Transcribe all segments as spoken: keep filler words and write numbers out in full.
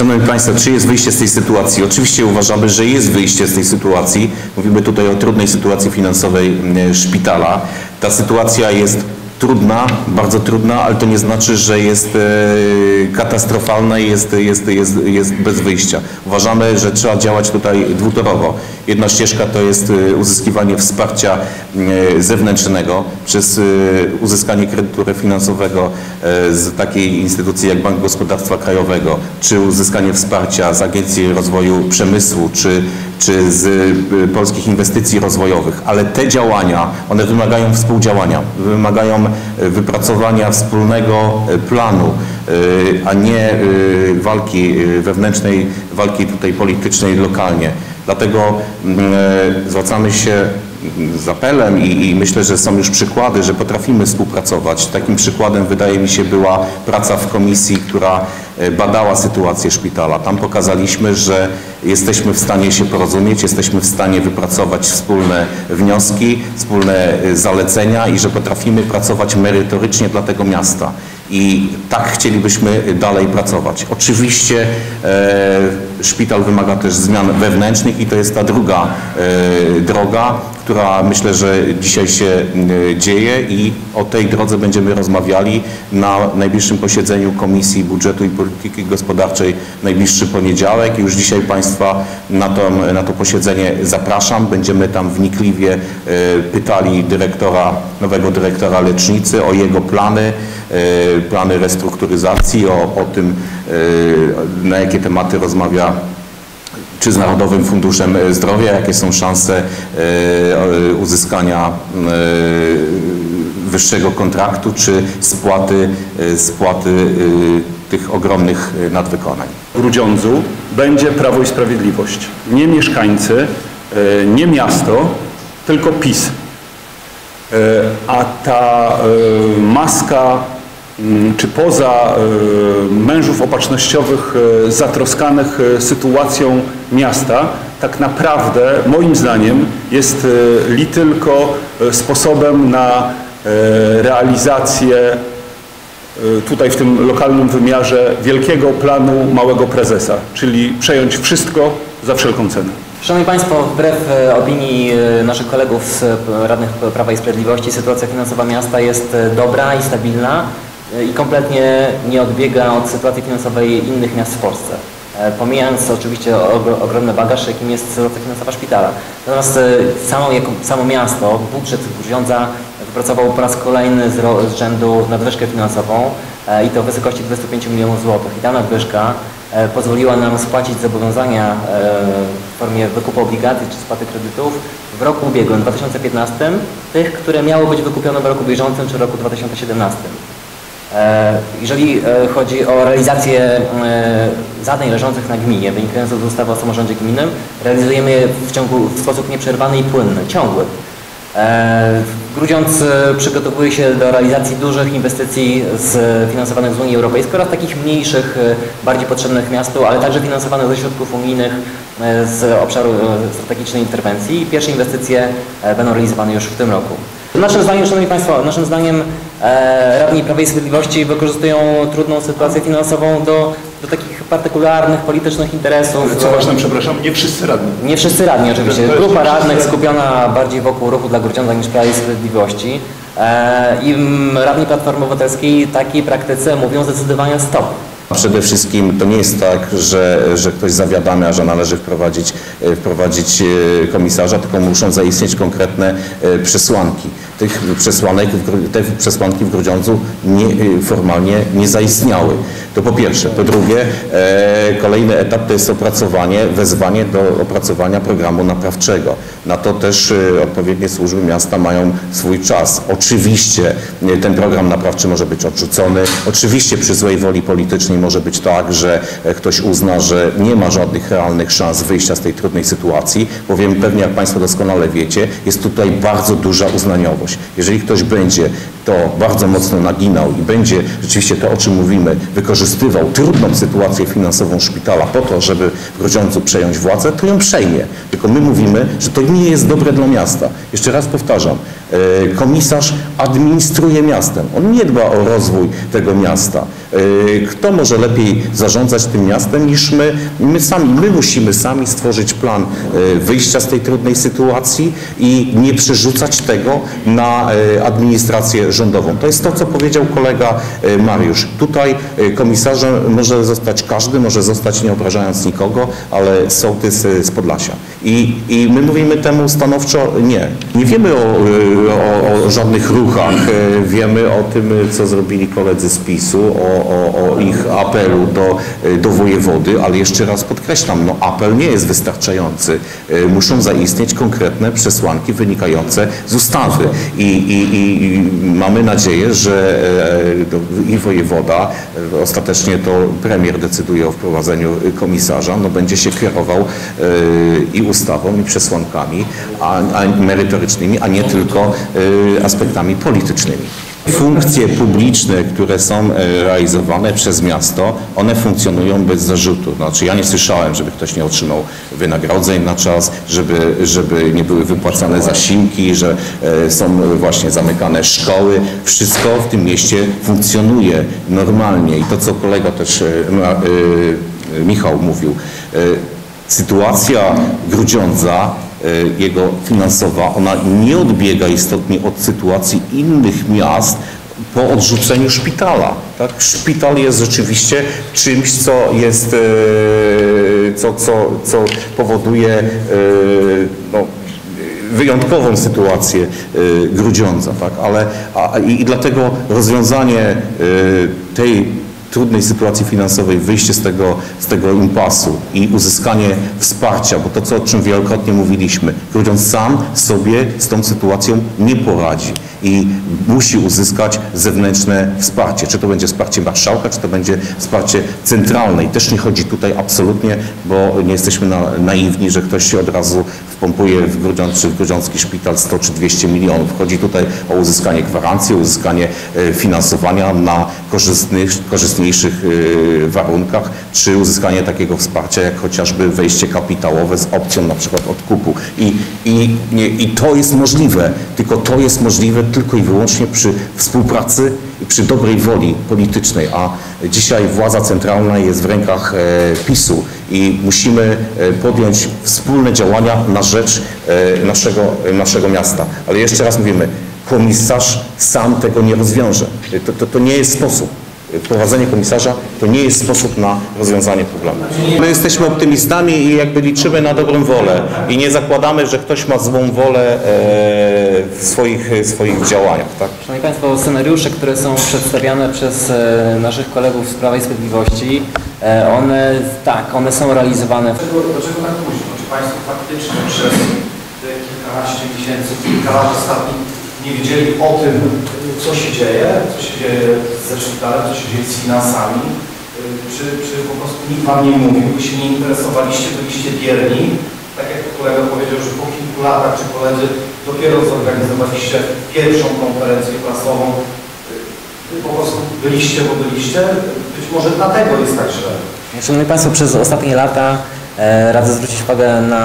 Szanowni Państwo, czy jest wyjście z tej sytuacji? Oczywiście uważamy, że jest wyjście z tej sytuacji. Mówimy tutaj o trudnej sytuacji finansowej szpitala. Ta sytuacja jest trudna, bardzo trudna, ale to nie znaczy, że jest e, katastrofalna i jest, jest, jest, jest bez wyjścia. Uważamy, że trzeba działać tutaj dwutorowo. Jedna ścieżka to jest uzyskiwanie wsparcia e, zewnętrznego przez e, uzyskanie kredytu refinansowego e, z takiej instytucji jak Bank Gospodarstwa Krajowego, czy uzyskanie wsparcia z Agencji Rozwoju Przemysłu, czy, czy z e, polskich inwestycji rozwojowych. Ale te działania, one wymagają współdziałania, wymagają wypracowania wspólnego planu, a nie walki wewnętrznej, walki tutaj politycznej lokalnie. Dlatego zwracamy się z apelem i, i myślę, że są już przykłady, że potrafimy współpracować. Takim przykładem wydaje mi się była praca w komisji, która badała sytuację szpitala. Tam pokazaliśmy, że jesteśmy w stanie się porozumieć, jesteśmy w stanie wypracować wspólne wnioski, wspólne zalecenia i że potrafimy pracować merytorycznie dla tego miasta. I tak chcielibyśmy dalej pracować. Oczywiście e, szpital wymaga też zmian wewnętrznych i to jest ta druga e, droga, która myślę, że dzisiaj się e, dzieje i o tej drodze będziemy rozmawiali na najbliższym posiedzeniu Komisji Budżetu i Polityki Gospodarczej najbliższy poniedziałek. Już dzisiaj Państwa na to, na to posiedzenie zapraszam. Będziemy tam wnikliwie e, pytali dyrektora, nowego dyrektora lecznicy o jego plany, e, plany restrukturyzacji, o, o tym, e, na jakie tematy rozmawia czy z Narodowym Funduszem Zdrowia, jakie są szanse e, uzyskania e, wyższego kontraktu, czy spłaty, e, spłaty e, tych ogromnych nadwykonań. W Grudziądzu będzie Prawo i Sprawiedliwość. Nie mieszkańcy, e, nie miasto, tylko PiS. E, a ta e, maska czy poza mężów opatrznościowych zatroskanych sytuacją miasta, tak naprawdę moim zdaniem jest li tylko sposobem na realizację tutaj w tym lokalnym wymiarze wielkiego planu małego prezesa, czyli przejąć wszystko za wszelką cenę. Szanowni Państwo, wbrew opinii naszych kolegów z radnych Prawa i Sprawiedliwości sytuacja finansowa miasta jest dobra i stabilna i kompletnie nie odbiega od sytuacji finansowej innych miast w Polsce. Pomijając oczywiście ogromny bagaż, jakim jest sytuacja finansowa szpitala. Natomiast samo, jako, samo miasto, budżet Grudziądza wypracował po raz kolejny z, z rzędu nadwyżkę finansową i to w wysokości dwudziestu pięciu milionów złotych. I ta nadwyżka pozwoliła nam spłacić zobowiązania w formie wykupu obligacji czy spłaty kredytów w roku ubiegłym, dwa tysiące piętnastym, tych, które miały być wykupione w roku bieżącym czy roku dwa tysiące siedemnastym. Jeżeli chodzi o realizację zadań leżących na gminie, wynikających z ustawy o samorządzie gminnym, realizujemy je w ciągu w sposób nieprzerwany i płynny, ciągły. Grudziądz przygotowuje się do realizacji dużych inwestycji finansowanych z Unii Europejskiej oraz takich mniejszych, bardziej potrzebnych miastu, ale także finansowanych ze środków unijnych z obszaru strategicznej interwencji. Pierwsze inwestycje będą realizowane już w tym roku. Naszym zdaniem, Szanowni Państwo, naszym zdaniem e, radni Prawa i Sprawiedliwości wykorzystują trudną sytuację finansową do, do takich partykularnych, politycznych interesów. Co ważne, przepraszam, nie wszyscy radni. Nie wszyscy radni oczywiście. Grupa radnych skupiona bardziej wokół ruchu dla Grudziądza niż Prawa i Sprawiedliwości. E, I radni Platformy Obywatelskiej takiej praktyce mówią zdecydowanie stop. Przede wszystkim to nie jest tak, że, że ktoś zawiadamia, że należy wprowadzić, wprowadzić komisarza, tylko muszą zaistnieć konkretne przesłanki. Tych przesłanek, te przesłanki w Grudziądzu nie, formalnie nie zaistniały. To po pierwsze. Po drugie, e, kolejny etap to jest opracowanie, wezwanie do opracowania programu naprawczego. Na to też e, odpowiednie służby miasta mają swój czas. Oczywiście e, ten program naprawczy może być odrzucony. Oczywiście przy złej woli politycznej może być tak, że e, ktoś uzna, że nie ma żadnych realnych szans wyjścia z tej trudnej sytuacji, bowiem pewnie, jak Państwo doskonale wiecie, jest tutaj bardzo duża uznaniowość. Jeżeli ktoś będzie to bardzo mocno naginał i będzie rzeczywiście to, o czym mówimy, wykorzystywał trudną sytuację finansową szpitala po to, żeby w Grudziądzu przejąć władzę, to ją przejmie. Tylko my mówimy, że to nie jest dobre dla miasta. Jeszcze raz powtarzam, Komisarz administruje miastem. On nie dba o rozwój tego miasta. Kto może lepiej zarządzać tym miastem niż my? My sami, my musimy sami stworzyć plan wyjścia z tej trudnej sytuacji i nie przerzucać tego na administrację rządową. To jest to, co powiedział kolega Mariusz. Tutaj komisarzem może zostać każdy, może zostać, nie obrażając nikogo, ale sołtys z Podlasia. I, i my mówimy temu stanowczo nie. Nie wiemy o, o, o żadnych ruchach, wiemy o tym, co zrobili koledzy z PiSu, o, o, o ich apelu do, do wojewody, ale jeszcze raz podkreślam, no apel nie jest wystarczający. Muszą zaistnieć konkretne przesłanki wynikające z ustawy i, i, i mamy nadzieję, że i wojewoda, ostatecznie to premier decyduje o wprowadzeniu komisarza, no będzie się kierował i ustawą, i przesłankami a, a merytorycznymi, a nie tylko aspektami politycznymi. Funkcje publiczne, które są realizowane przez miasto, one funkcjonują bez zarzutu. Znaczy ja nie słyszałem, żeby ktoś nie otrzymał wynagrodzeń na czas, żeby, żeby nie były wypłacane zasiłki, że są właśnie zamykane szkoły. Wszystko w tym mieście funkcjonuje normalnie i to, co kolega też Michał mówił, sytuacja Grudziądza, jego finansowa, ona nie odbiega istotnie od sytuacji innych miast po odrzuceniu szpitala. Tak? Szpital jest rzeczywiście czymś, co jest, co, co, co powoduje no, wyjątkową sytuację Grudziądza, tak? Ale a, i, i dlatego rozwiązanie tej trudnej sytuacji finansowej, wyjście z tego, z tego impasu i uzyskanie wsparcia, bo to, co, o czym wielokrotnie mówiliśmy, Grudziądz sam sobie z tą sytuacją nie poradzi i musi uzyskać zewnętrzne wsparcie. Czy to będzie wsparcie marszałka, czy to będzie wsparcie centralne. I też nie chodzi tutaj absolutnie, bo nie jesteśmy na, naiwni, że ktoś się od razu wpompuje w Grudziądz, czy w Grudziącki Szpital sto czy dwieście milionów. Chodzi tutaj o uzyskanie gwarancji, o uzyskanie finansowania na korzystnych, korzystniejszych warunkach, czy uzyskanie takiego wsparcia, jak chociażby wejście kapitałowe z opcją na przykład odkupu. I, i, i to jest możliwe, tylko to jest możliwe tylko i wyłącznie przy współpracy i przy dobrej woli politycznej, a dzisiaj władza centralna jest w rękach PiSu i musimy podjąć wspólne działania na rzecz naszego, naszego miasta. Ale jeszcze raz mówimy, komisarz sam tego nie rozwiąże. To, to, to nie jest sposób. Wprowadzenie komisarza to nie jest sposób na rozwiązanie problemu. My jesteśmy optymistami i jakby liczymy na dobrą wolę i nie zakładamy, że ktoś ma złą wolę w swoich, swoich działaniach. Tak? Szanowni Państwo, scenariusze, które są przedstawiane przez naszych kolegów z Prawa i Sprawiedliwości, one, tak, one są realizowane. Dlaczego, dlaczego tak późno? Czy Państwo faktycznie przez te kilkanaście miesięcy, kilka lat ostatnich nie wiedzieli o tym, co się dzieje, co się dzieje ze szpitalem, co się dzieje z finansami? Czy, czy po prostu nikt Wam nie mówił, Wy się nie interesowaliście, byliście bierni? Tak jak kolega powiedział, że po kilku latach, czy koledzy dopiero zorganizowaliście pierwszą konferencję prasową. Wy po prostu byliście, bo byliście. Być może dlatego jest tak źle. Szanowni Państwo, przez ostatnie lata e, radzę zwrócić uwagę na,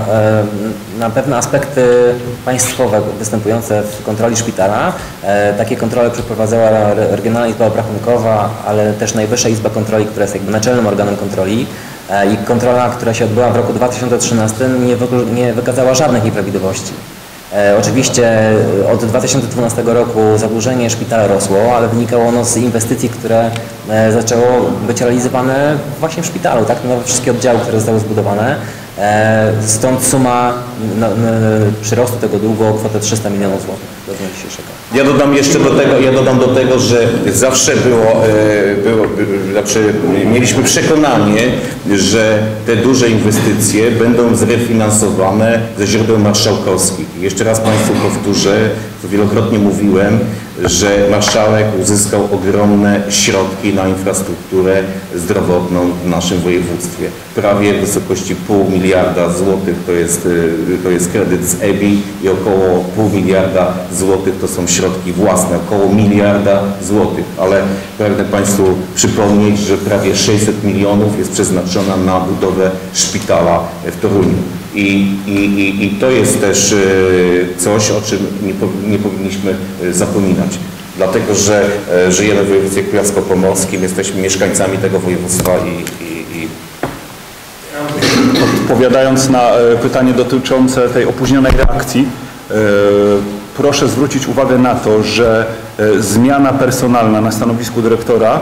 e, na pewne aspekty państwowe występujące w kontroli szpitala. E, takie kontrole przeprowadzała Regionalna Izba Obrachunkowa, ale też Najwyższa Izba Kontroli, która jest jakby naczelnym organem kontroli. E, I kontrola, która się odbyła w roku dwa tysiące trzynastym, nie, wy, nie wykazała żadnych nieprawidłowości. E, oczywiście od dwa tysiące dwunastego roku zadłużenie szpitala rosło, ale wynikało ono z inwestycji, które e, zaczęło być realizowane właśnie w szpitalu, tak? Nowe wszystkie oddziały, które zostały zbudowane. E, stąd suma na, na, przyrostu tego długu o kwotę trzysta milionów złotych do dnia dzisiejszego. Ja dodam jeszcze do tego, ja dodam do tego, że zawsze było, było znaczy mieliśmy przekonanie, że te duże inwestycje będą zrefinansowane ze źródeł marszałkowskich. I jeszcze raz Państwu powtórzę, co wielokrotnie mówiłem, że marszałek uzyskał ogromne środki na infrastrukturę zdrowotną w naszym województwie. Prawie w wysokości pół miliarda złotych to jest, to jest kredyt z E B I i około pół miliarda złotych to są środki własne, około miliarda złotych. Ale pragnę Państwu przypomnieć, że prawie sześćset milionów jest przeznaczona na budowę szpitala w Toruniu. I, i, i, i to jest też coś, o czym nie, nie powinniśmy zapominać. Dlatego, że żyjemy w województwie kujawsko-pomorskim, jesteśmy mieszkańcami tego województwa i, i, i... Odpowiadając na pytanie dotyczące tej opóźnionej reakcji, proszę zwrócić uwagę na to, że zmiana personalna na stanowisku dyrektora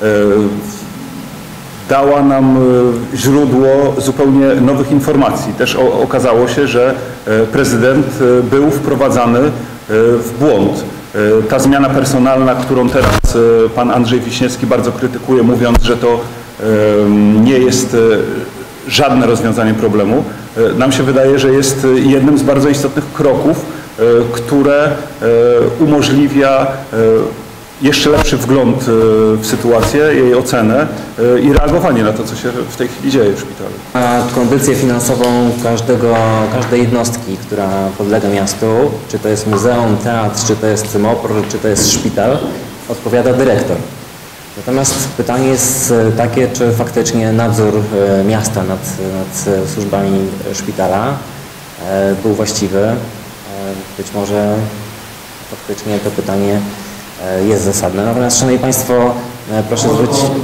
dała nam źródło zupełnie nowych informacji. Też okazało się, że prezydent był wprowadzany w błąd. Ta zmiana personalna, którą teraz pan Andrzej Wiśniewski bardzo krytykuje, mówiąc, że to nie jest żadne rozwiązanie problemu, nam się wydaje, że jest jednym z bardzo istotnych kroków, które umożliwia jeszcze lepszy wgląd w sytuację, jej ocenę i reagowanie na to, co się w tej chwili dzieje w szpitalu. Na kondycję finansową każdego, każdej jednostki, która podlega miastu, czy to jest muzeum, teatr, czy to jest MOPR, czy to jest szpital, odpowiada dyrektor. Natomiast pytanie jest takie, czy faktycznie nadzór miasta nad, nad służbami szpitala był właściwy. Być może faktycznie to pytanie jest zasadne. Natomiast, szanowni państwo, proszę zwrócić... Kto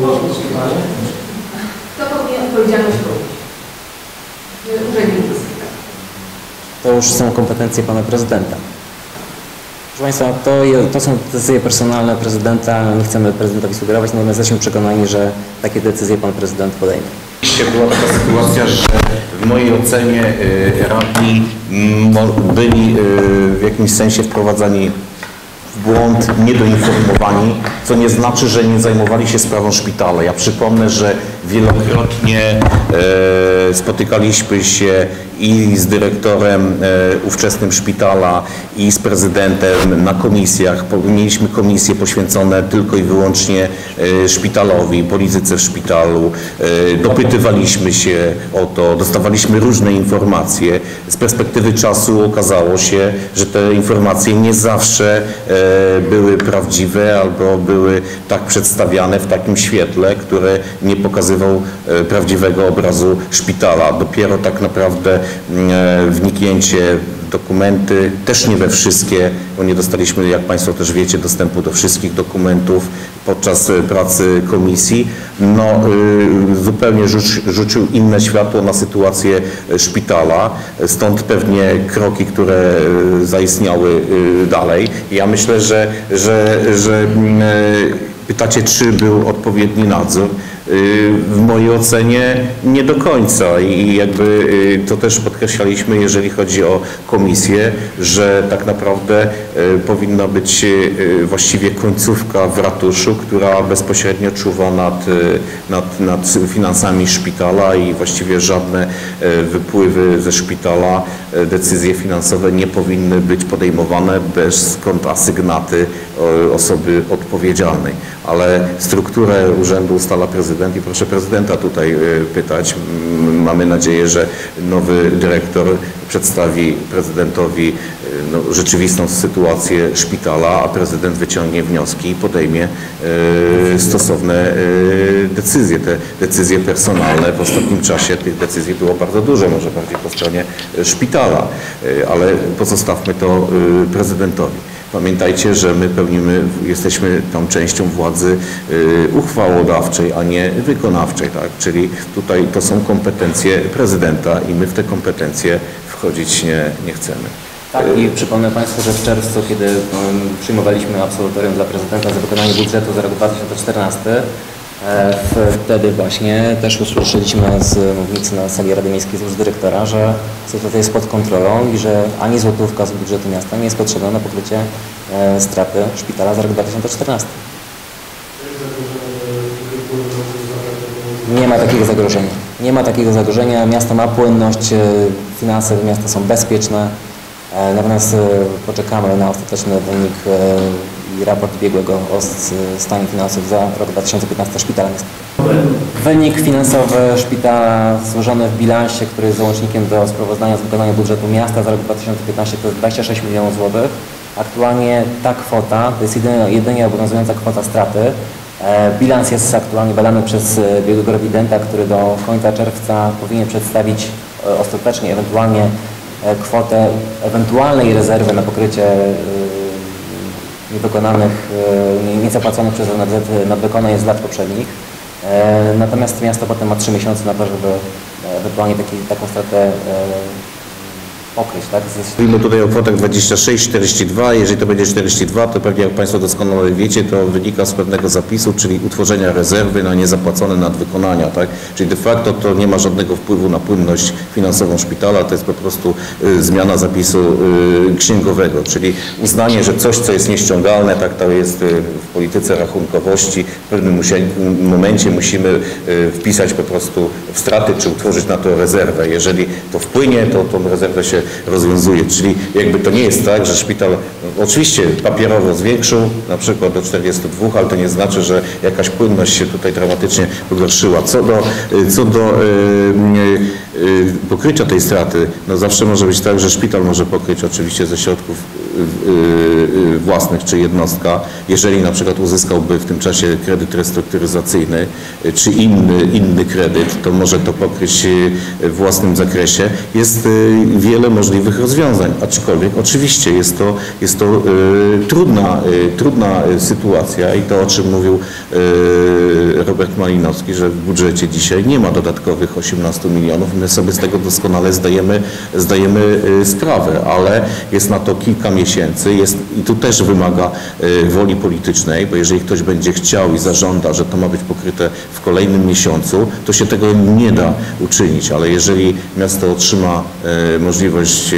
powinien odpowiedzialność ponieść? Urzędnicy. To już są kompetencje pana prezydenta. Proszę państwa, to, to są decyzje personalne prezydenta. Nie chcemy prezydentowi sugerować, natomiast jesteśmy przekonani, że takie decyzje pan prezydent podejmie. Była taka sytuacja, że w mojej ocenie radni byli w jakimś sensie wprowadzani w błąd, niedoinformowani, co nie znaczy, że nie zajmowali się sprawą szpitala. Ja przypomnę, że wielokrotnie e, spotykaliśmy się i z dyrektorem e, ówczesnym szpitala, i z prezydentem na komisjach. Mieliśmy komisje poświęcone tylko i wyłącznie e, szpitalowi, polityce w szpitalu. E, dopytywaliśmy się o to, dostawaliśmy różne informacje. Z perspektywy czasu okazało się, że te informacje nie zawsze e, były prawdziwe albo były tak przedstawiane w takim świetle, które nie pokazywał prawdziwego obrazu szpitala. Dopiero tak naprawdę wniknięcie w dokumenty, też nie we wszystkie, bo nie dostaliśmy, jak państwo też wiecie, dostępu do wszystkich dokumentów podczas pracy komisji, no zupełnie rzuci, rzucił inne światło na sytuację szpitala, stąd pewnie kroki, które zaistniały dalej. Ja myślę, że, że, że pytacie, czy był odpowiedni nadzór. W mojej ocenie nie do końca i jakby to też podkreślaliśmy, jeżeli chodzi o komisję, że tak naprawdę powinna być właściwie końcówka w ratuszu, która bezpośrednio czuwa nad, nad, nad finansami szpitala i właściwie żadne wypływy ze szpitala, decyzje finansowe nie powinny być podejmowane bez kontrasygnaty osoby odpowiedzialnej. Ale strukturę urzędu ustala prezydent i proszę prezydenta tutaj pytać. Mamy nadzieję, że nowy dyrektor przedstawi prezydentowi no, rzeczywistą sytuację szpitala, a prezydent wyciągnie wnioski i podejmie e, stosowne e, decyzje. Te decyzje personalne w ostatnim czasie tych decyzji było bardzo dużo, może bardziej po stronie szpitala, e, ale pozostawmy to e, prezydentowi. Pamiętajcie, że my pełnimy, jesteśmy tą częścią władzy y, uchwałodawczej, a nie wykonawczej, tak? Czyli tutaj to są kompetencje prezydenta i my w te kompetencje wchodzić nie, nie chcemy. Tak, i przypomnę państwu, że w czerwcu, kiedy um, przyjmowaliśmy absolutorium dla prezydenta za wykonanie budżetu za rok dwa tysiące czternasty, e, wtedy właśnie też usłyszeliśmy z mównicy na sali Rady Miejskiej z dyrektora, że sytuacja jest pod kontrolą i że ani złotówka z budżetu miasta nie jest potrzebna na pokrycie e, straty szpitala za rok dwa tysiące czternasty. Nie ma takiego zagrożenia. Nie ma takiego zagrożenia. Miasto ma płynność, finanse miasta są bezpieczne. Natomiast poczekamy na ostateczny wynik i raport biegłego o stanie finansów za rok dwa tysiące piętnasty szpitala. Wynik finansowy szpitala złożony w bilansie, który jest załącznikiem do sprawozdania z wykonania budżetu miasta za rok dwa tysiące piętnasty, to jest dwadzieścia sześć milionów złotych. Aktualnie ta kwota, to jest jedyna, jedynie obowiązująca kwota straty. Bilans jest aktualnie badany przez biegłego rewidenta, który do końca czerwca powinien przedstawić ostatecznie ewentualnie kwotę ewentualnej rezerwy na pokrycie niewykonanych, niezapłaconych przez N F Z nadwykonań z lat poprzednich. Natomiast miasto potem ma trzy miesiące na to, żeby ewentualnie taki, taką stratę pokryć, tak? Mówimy tutaj o kwotach dwadzieścia sześć czterdzieści dwa. Jeżeli to będzie czterdzieści dwa, to pewnie jak Państwo doskonale wiecie, to wynika z pewnego zapisu, czyli utworzenia rezerwy na niezapłacone nadwykonania, tak? Czyli de facto to nie ma żadnego wpływu na płynność finansową szpitala, to jest po prostu y, zmiana zapisu y, księgowego, czyli uznanie, że coś, co jest nieściągalne, tak to jest y, w polityce rachunkowości, w pewnym momencie musimy y, wpisać po prostu w straty, czy utworzyć na to rezerwę. Jeżeli to wpłynie, to tą rezerwę się rozwiązuje, czyli jakby to nie jest tak, że szpital no, oczywiście papierowo zwiększył na przykład do czterdziestu dwóch, ale to nie znaczy, że jakaś płynność się tutaj dramatycznie pogorszyła. Co do, co do yy, yy, pokrycia tej straty, no zawsze może być tak, że szpital może pokryć oczywiście ze środków yy, yy, własnych czy jednostka, jeżeli na przykład uzyskałby w tym czasie kredyt restrukturyzacyjny yy, czy inny, inny kredyt, to może to pokryć yy, w własnym zakresie. Jest yy, wiele możliwych rozwiązań, aczkolwiek oczywiście jest to, jest to y, trudna, y, trudna sytuacja i to, o czym mówił y, Robert Malinowski, że w budżecie dzisiaj nie ma dodatkowych osiemnastu milionów. My sobie z tego doskonale zdajemy, zdajemy y, sprawę, ale jest na to kilka miesięcy jest, i tu też wymaga y, woli politycznej, bo jeżeli ktoś będzie chciał i zażąda, że to ma być pokryte w kolejnym miesiącu, to się tego nie da uczynić, ale jeżeli miasto otrzyma y, możliwość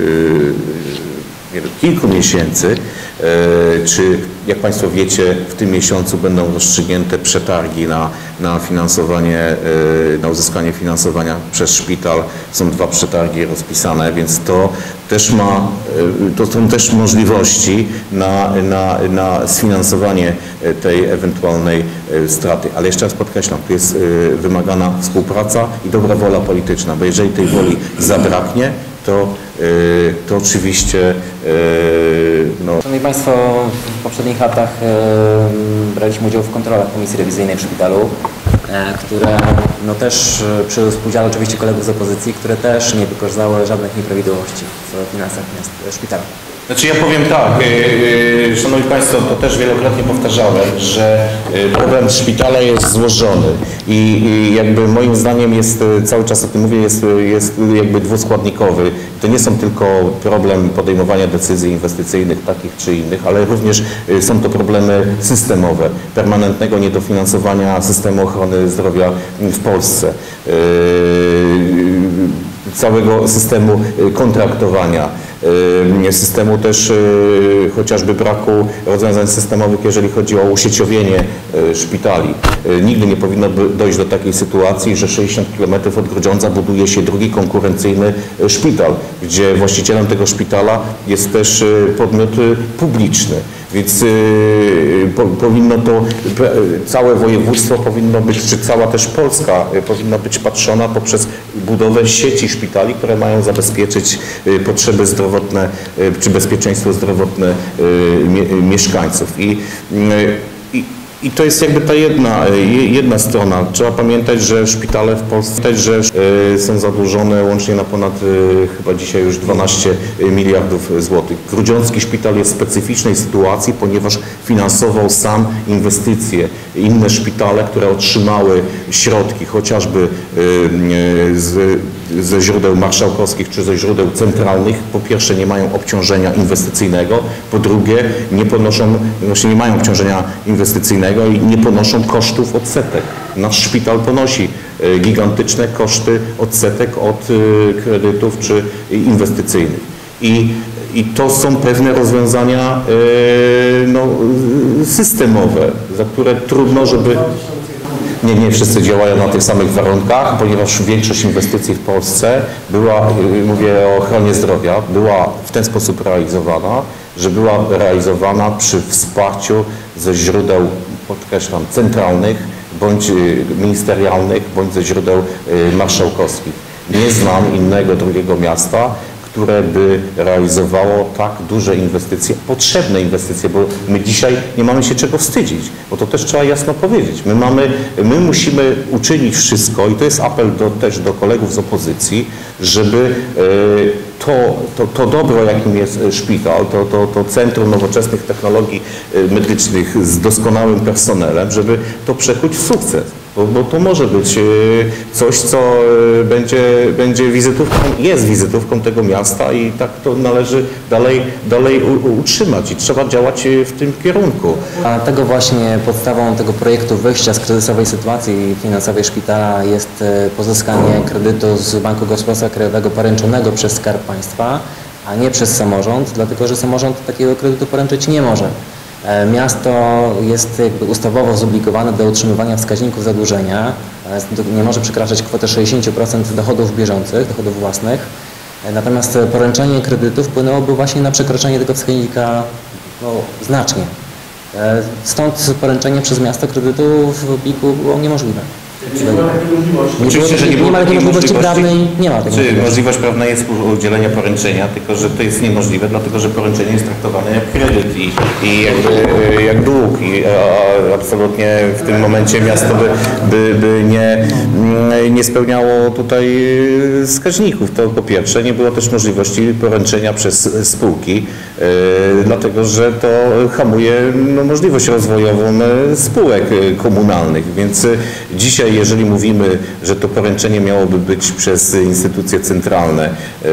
kilku miesięcy, czy jak Państwo wiecie, w tym miesiącu będą rozstrzygnięte przetargi na, na finansowanie, na uzyskanie finansowania przez szpital. Są dwa przetargi rozpisane, więc to też ma, to są też możliwości na, na, na sfinansowanie tej ewentualnej straty. Ale jeszcze raz podkreślam, tu jest wymagana współpraca i dobra wola polityczna, bo jeżeli tej woli zabraknie, to, to oczywiście no. Szanowni Państwo, w poprzednich latach braliśmy udział w kontrolach Komisji Rewizyjnej w szpitalu, które no też przy współudziale oczywiście kolegów z opozycji, które też nie wykorzystały żadnych nieprawidłowości w finansach szpitala. Znaczy ja powiem tak, yy, yy, Szanowni Państwo, to też wielokrotnie powtarzałem, że yy, problem szpitala jest złożony i yy, jakby moim zdaniem jest, yy, cały czas o tym mówię, jest, jest jakby dwuskładnikowy. To nie są tylko problem podejmowania decyzji inwestycyjnych takich czy innych, ale również yy, są to problemy systemowe, permanentnego niedofinansowania systemu ochrony zdrowia w Polsce, yy, całego systemu kontraktowania, systemu też chociażby braku rozwiązań systemowych, jeżeli chodzi o usieciowienie szpitali. Nigdy nie powinno dojść do takiej sytuacji, że sześćdziesiąt kilometrów od Grudziądza buduje się drugi konkurencyjny szpital, gdzie właścicielem tego szpitala jest też podmiot publiczny. Więc y, po, powinno to, całe województwo powinno być, czy cała też Polska y, powinna być patrzona poprzez budowę sieci szpitali, które mają zabezpieczyć y, potrzeby zdrowotne, y, czy bezpieczeństwo zdrowotne y, mie, mieszkańców. I, y, i I to jest jakby ta jedna, jedna strona. Trzeba pamiętać, że szpitale w Polsce że są zadłużone łącznie na ponad chyba dzisiaj już dwanaście miliardów złotych. Grudziącki szpital jest w specyficznej sytuacji, ponieważ finansował sam inwestycje. Inne szpitale, które otrzymały środki chociażby z, ze źródeł marszałkowskich czy ze źródeł centralnych, po pierwsze nie mają obciążenia inwestycyjnego, po drugie nie ponoszą, właśnie nie mają obciążenia inwestycyjnego i nie ponoszą kosztów odsetek. Nasz szpital ponosi gigantyczne koszty odsetek od kredytów czy inwestycyjnych. I, i to są pewne rozwiązania no, systemowe, za które trudno, żeby... Nie, nie wszyscy działają na tych samych warunkach, ponieważ większość inwestycji w Polsce była, mówię o ochronie zdrowia, była w ten sposób realizowana, że była realizowana przy wsparciu ze źródeł, podkreślam, centralnych, bądź ministerialnych, bądź ze źródeł marszałkowskich. Nie znam innego drugiego miasta, które by realizowało tak duże inwestycje, potrzebne inwestycje, bo my dzisiaj nie mamy się czego wstydzić, bo to też trzeba jasno powiedzieć. My mamy, my musimy uczynić wszystko i to jest apel do, też do kolegów z opozycji, żeby to, to, to dobro, jakim jest szpital, to, to, to Centrum Nowoczesnych Technologii Medycznych z doskonałym personelem, żeby to przekuć w sukces. Bo, bo to może być coś, co będzie, będzie wizytówką, jest wizytówką tego miasta i tak to należy dalej, dalej utrzymać i trzeba działać w tym kierunku. A tego właśnie podstawą tego projektu wyjścia z kryzysowej sytuacji finansowej szpitala jest pozyskanie kredytu z Banku Gospodarstwa Krajowego poręczonego przez Skarb Państwa, a nie przez samorząd, dlatego że samorząd takiego kredytu poręczyć nie może. Miasto jest jakby ustawowo zobligowane do utrzymywania wskaźników zadłużenia, nie może przekraczać kwoty sześćdziesiąt procent dochodów bieżących, dochodów własnych, natomiast poręczenie kredytu wpłynęłoby właśnie na przekroczenie tego wskaźnika no, znacznie. Stąd poręczenie przez miasto kredytu w pliku było niemożliwe. Nie ma takiej możliwości. Oczywiście, że nie, nie ma takiej możliwości prawnej, nie ma takiej Czy możliwości. możliwość prawna jest udzielenia poręczenia, tylko że to jest niemożliwe, dlatego że poręczenie jest traktowane jak kredyt i, i jakby jak dług i a, absolutnie w tym momencie miasto by, by, by nie, nie spełniało tutaj wskaźników. To po pierwsze, nie było też możliwości poręczenia przez spółki, yy, dlatego że to hamuje no, możliwość rozwojową spółek komunalnych, więc dzisiaj jeżeli mówimy, że to poręczenie miałoby być przez instytucje centralne,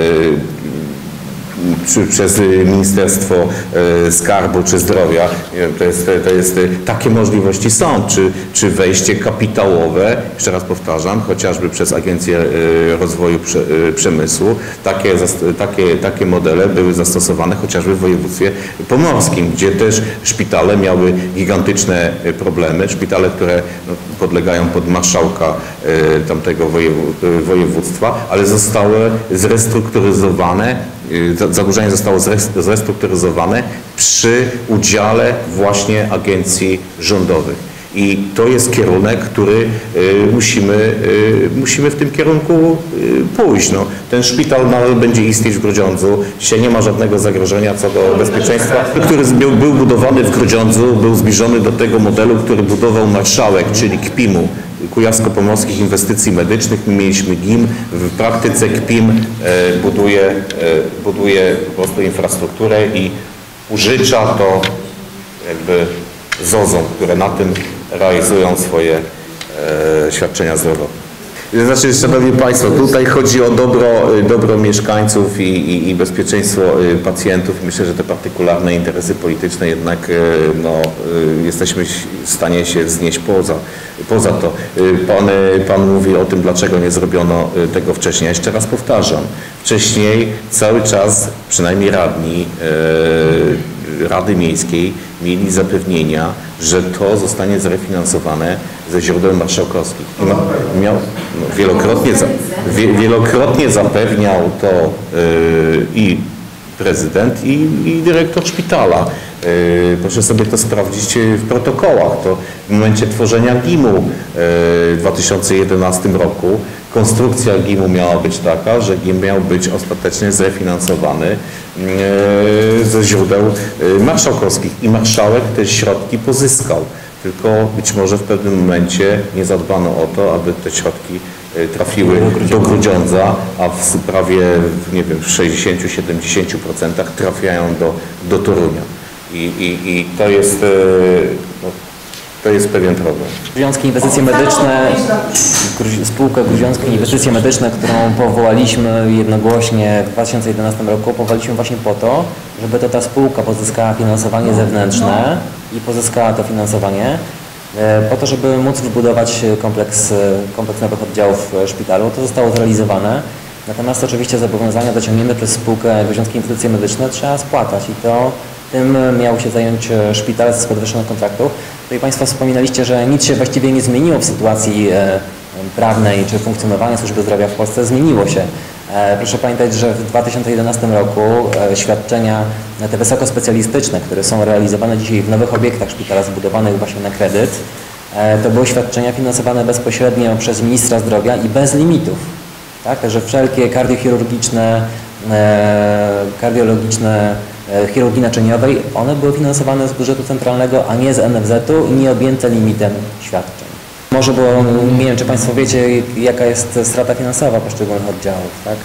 czy przez Ministerstwo Skarbu czy Zdrowia, to jest, to jest, takie możliwości są, czy, czy wejście kapitałowe, jeszcze raz powtarzam, chociażby przez Agencję Rozwoju Przemysłu, takie, takie, takie modele były zastosowane chociażby w województwie pomorskim, gdzie też szpitale miały gigantyczne problemy, szpitale, które no, podlegają pod marszałka tamtego województwa, ale zostały zrestrukturyzowane, zadłużenie zostało zrestrukturyzowane przy udziale właśnie agencji rządowych. I to jest kierunek, który musimy, musimy w tym kierunku pójść. No, ten szpital nadal będzie istnieć w Grudziądzu. Dzisiaj nie ma żadnego zagrożenia co do bezpieczeństwa, który był budowany w Grudziądzu, był zbliżony do tego modelu, który budował marszałek, czyli K P I M-u. Kujawsko-Pomorskich Inwestycji Medycznych. My mieliśmy G I M, w praktyce K P I M buduje, buduje po prostu infrastrukturę i użycza to jakby zozom, które na tym realizują swoje e, świadczenia zdrowotne. Znaczy, Szanowni Państwo, tutaj chodzi o dobro, dobro mieszkańców i, i, i bezpieczeństwo pacjentów. Myślę, że te partykularne interesy polityczne jednak no, jesteśmy w stanie się wznieść poza, poza to. Pan, pan mówi o tym, dlaczego nie zrobiono tego wcześniej. Ja jeszcze raz powtarzam. Wcześniej cały czas, przynajmniej radni, Rady Miejskiej mieli zapewnienia, że to zostanie zrefinansowane ze źródeł marszałkowskich. I ma, miał, no, wielokrotnie, za, wie, wielokrotnie zapewniał to yy, i prezydent, i, i dyrektor szpitala. Yy, proszę sobie to sprawdzić w protokołach. To w momencie tworzenia G I M-u yy, w dwa tysiące jedenastym roku konstrukcja G I M-u miała być taka, że G I M miał być ostatecznie zrefinansowany yy, ze źródeł yy, marszałkowskich i marszałek te środki pozyskał. Tylko być może w pewnym momencie nie zadbano o to, aby te środki trafiły do Grudziądza, a w prawie, nie wiem, w sześćdziesięciu do siedemdziesięciu procent trafiają do, do Torunia. I, i, i to jest, no, to jest pewien problem. Gruziąckie Inwestycje Medyczne, spółkę Gruziąckie Inwestycje Medyczne, którą powołaliśmy jednogłośnie w dwa tysiące jedenastym roku, powołaliśmy właśnie po to, żeby to ta spółka pozyskała finansowanie zewnętrzne i pozyskała to finansowanie po to, żeby móc wybudować kompleks, kompleks nowych oddziałów w szpitalu. To zostało zrealizowane. Natomiast oczywiście zobowiązania dociągnięte przez spółkę Gruziąckie Inwestycje Medyczne trzeba spłatać i to tym miał się zająć szpital z podwyższonych kontraktów. Tutaj Państwo wspominaliście, że nic się właściwie nie zmieniło w sytuacji prawnej czy funkcjonowania służby zdrowia w Polsce. Zmieniło się. Proszę pamiętać, że w dwa tysiące jedenastym roku świadczenia te wysokospecjalistyczne, które są realizowane dzisiaj w nowych obiektach szpitala zbudowanych właśnie na kredyt, to były świadczenia finansowane bezpośrednio przez ministra zdrowia i bez limitów. Tak? Także wszelkie kardiochirurgiczne e, kardiologiczne, e, chirurgii naczyniowej, one były finansowane z budżetu centralnego, a nie z N F Z-u i nie objęte limitem świadczeń. Może, bo nie wiem, czy Państwo wiecie, jaka jest strata finansowa poszczególnych oddziałów, tak?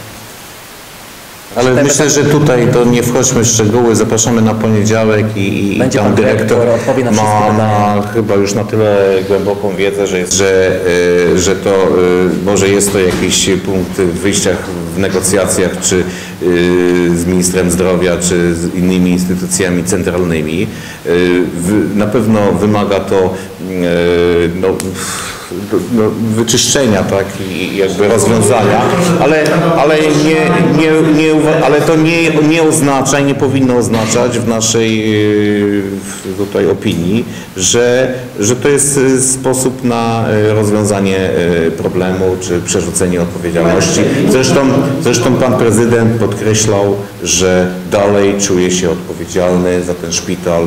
Ale Te myślę, że tutaj to nie wchodźmy w szczegóły, zapraszamy na poniedziałek i, i Będzie tam pan dyrektor dyrektor odpowie na wszystkie ma, ma pytania. chyba już na tyle głęboką wiedzę, że, jest, że, y, że to y, może jest to jakiś punkt w wyjściach w negocjacjach, czy y, z ministrem zdrowia, czy z innymi instytucjami centralnymi. Y, w, na pewno wymaga to y, no, no, wyczyszczenia, tak, i jakby rozwiązania, ale, ale, nie, nie, nie, ale to nie, nie oznacza i nie powinno oznaczać w naszej tutaj opinii, że, że to jest sposób na rozwiązanie problemu czy przerzucenie odpowiedzialności. Zresztą, zresztą pan prezydent podkreślał, że dalej czuje się odpowiedzialny za ten szpital,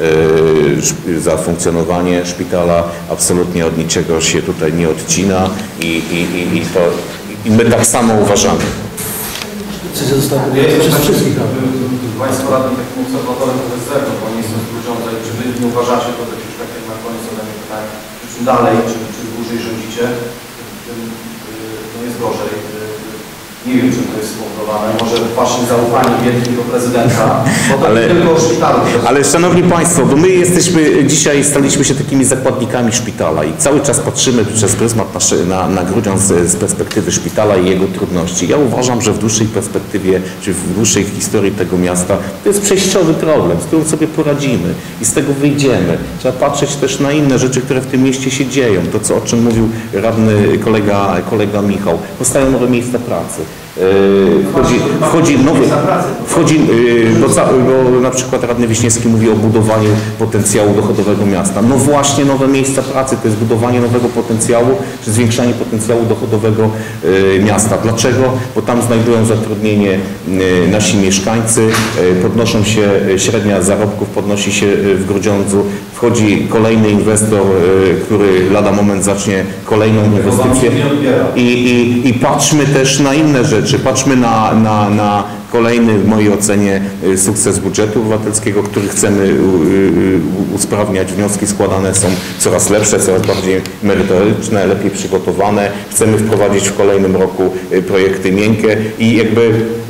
za funkcjonowanie szpitala, absolutnie od niczego się tutaj nie odcina i, i, i, i, to, i my tak samo uważamy. Decyzja została podjęta przez wszystkich. Państwo radni takim obserwatorem to jest zewnątrz, bo nie jestem z urządzeń. Czy wy nie uważacie, to tak już tak jak na koniec ode mnie pytanie, czym dalej, czy, czy dłużej rządzicie, tym no jest gorzej. Nie wiem, czy to jest spowodowane. Może waszym zaufaniem wielkiego prezydenta, bo to ale, nie tylko o szpitalu. Ale szanowni państwo, bo my jesteśmy, dzisiaj staliśmy się takimi zakładnikami szpitala i cały czas patrzymy przez pryzmat naszy, na, na Grudziądz z, z perspektywy szpitala i jego trudności. Ja uważam, że w dłuższej perspektywie, czy w dłuższej historii tego miasta to jest przejściowy problem, z którym sobie poradzimy i z tego wyjdziemy. Trzeba patrzeć też na inne rzeczy, które w tym mieście się dzieją. To, co, o czym mówił radny kolega, kolega Michał. Powstają nowe miejsca pracy. Wchodzi, wchodzi nowy, wchodzi, bo, bo na przykład radny Wiśniewski mówi o budowaniu potencjału dochodowego miasta. No właśnie nowe miejsca pracy to jest budowanie nowego potencjału, czy zwiększanie potencjału dochodowego miasta. Dlaczego? Bo tam znajdują zatrudnienie nasi mieszkańcy, podnoszą się, średnia zarobków podnosi się w Grudziądzu, wchodzi kolejny inwestor, który lada moment zacznie kolejną inwestycję i, i, i patrzmy też na inne rzeczy. Patrzmy na, na, na kolejny, w mojej ocenie, sukces budżetu obywatelskiego, który chcemy usprawniać. Wnioski składane są coraz lepsze, coraz bardziej merytoryczne, lepiej przygotowane. Chcemy wprowadzić w kolejnym roku projekty miękkie i jakby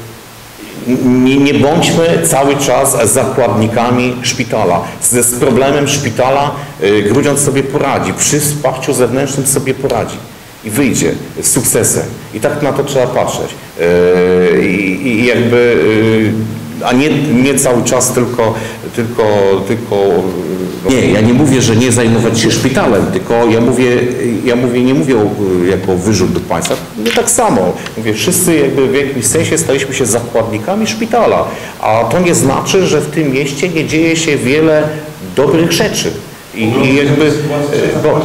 nie, nie bądźmy cały czas zakładnikami szpitala. Z, z problemem szpitala Grudziądz sobie poradzi, przy wsparciu zewnętrznym sobie poradzi. I wyjdzie z sukcesem. I tak na to trzeba patrzeć. Yy, I jakby, yy, a nie, nie cały czas tylko, tylko, tylko... Nie, ja nie mówię, że nie zajmować się szpitalem, tylko ja mówię, ja mówię, nie mówię jako wyrzut do państwa. No tak samo. Mówię, wszyscy jakby w jakimś sensie staliśmy się zakładnikami szpitala. A to nie znaczy, że w tym mieście nie dzieje się wiele dobrych rzeczy. I, i jakby, bo,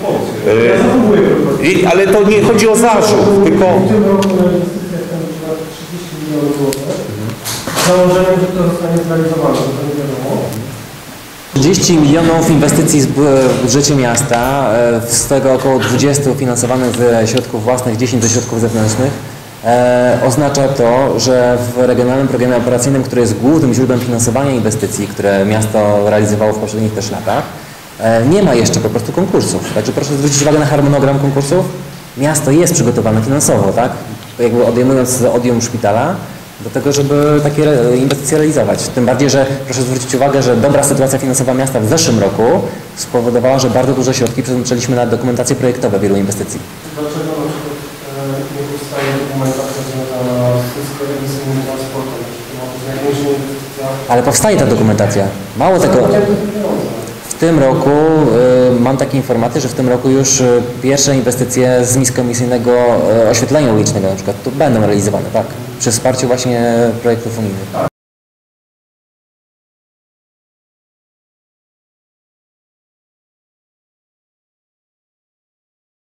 y, ale to nie chodzi o zarzut, tylko... W tym roku na inwestycjach tam było trzydzieści milionów złotych. Założeniem, że to zostanie zrealizowane, to nie wiadomo. trzydzieści milionów inwestycji w budżecie miasta, z tego około dwadzieścia finansowanych ze środków własnych, dziesięć ze środków zewnętrznych. E, oznacza to, że w regionalnym programie operacyjnym, który jest głównym źródłem finansowania inwestycji, które miasto realizowało w poprzednich też latach, nie ma jeszcze po prostu konkursów. Także proszę zwrócić uwagę na harmonogram konkursów. Miasto jest przygotowane finansowo, tak? Jakby odejmując odium szpitala, do tego, żeby takie inwestycje realizować. Tym bardziej, że proszę zwrócić uwagę, że dobra sytuacja finansowa miasta w zeszłym roku spowodowała, że bardzo duże środki przeznaczyliśmy na dokumentacje projektowe wielu inwestycji. Dlaczego na przykład nie powstaje dokumentacja związana z koordynacyjnym transportem? To jest największa inwestycja. Ale powstaje ta dokumentacja. Mało tego. W tym roku y, mam takie informacje, że w tym roku już y, pierwsze inwestycje z niskoemisyjnego y, oświetlenia ulicznego na przykład tu będą realizowane, tak? Przy wsparciu właśnie projektów unijnych.